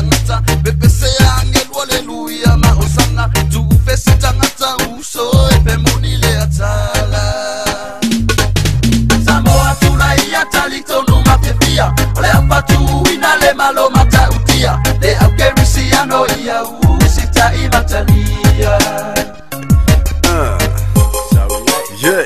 tangata bepesea angelu aleluya ma osana tu fesi tangata uso epe monile atala Samoa tulaia talito numa pepia ole apatu inale malo mata utia le aukerisiano ia usita imatalia yeah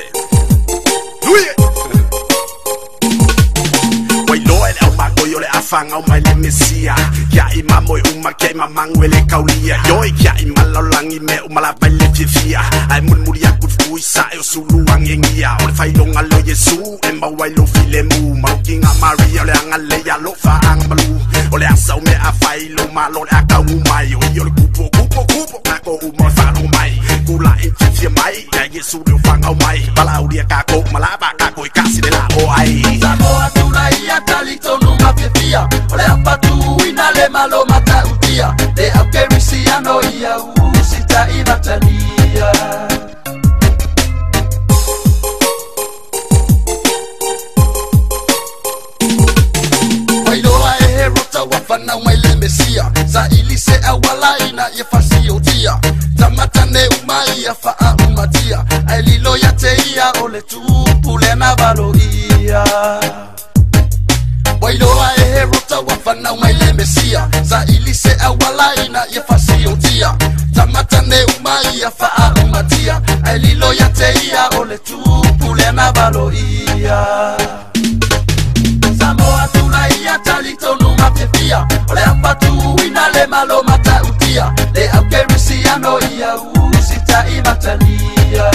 Fanga mai le mesia ya imamo uma ke mamangwele kaulia yo ya imalolangi me umala baile fifia ai munmuria kufu isa e sulu angengia o failonga lo yesu emba wailo filemu makinga maria le angale ya lo fa angbalu o le asau me a failo malo le akamu mai o yo kupo kako uma fa lo mai kula infifia mai ya yesu le fanga mai balauria kako malaba kako ikasi de la o ai Samoa tulaia talito numa pepia ole apatu inale malo mata utia le aukerisiano ia usita imatalia Wailoa herota wafana umaile mesia za ilise awala ina yefasi otia tamatane umai ya faa umatia aililo ya teia ole tupule na valoia Wailoa herota wafana umaile mesia za ilise awala ina yefasi otia tamatane umai ya faa umatia aililo ya teia ole tupule na valoia Samoa tulaia talito numa pepia ole apatu inale malo mata utia le aukerisiano ia usita imatalia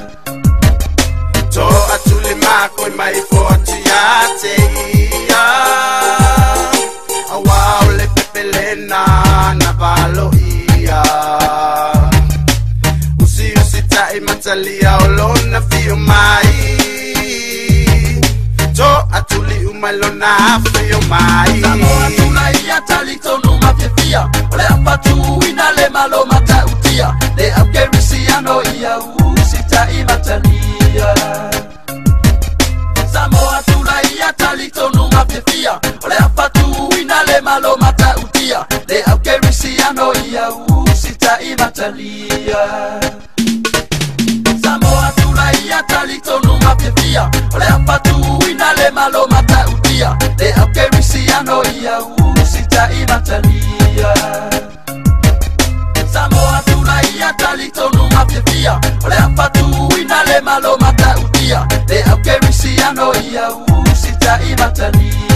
To atule mako mai fortia teia awa ole pepelena na valoia usita imatalia olona fio mai To atuli umalona fio mai Samoa tulaia talito numa pepia ole apatu inale malo mata utia le aukerisiano ia usita imatalia Samoa tulaia talito numa pepia ole apatu inale malo mata utia le aukerisiano ia usita imatalia Samoa tulaia talito numa pepia ole apatu inale malo mata utia le aukerisiano ia usita imatalia Samoa tulaia talito numa pepia ole apatu inale malo mata utia le aukerisiano ia usita imatalia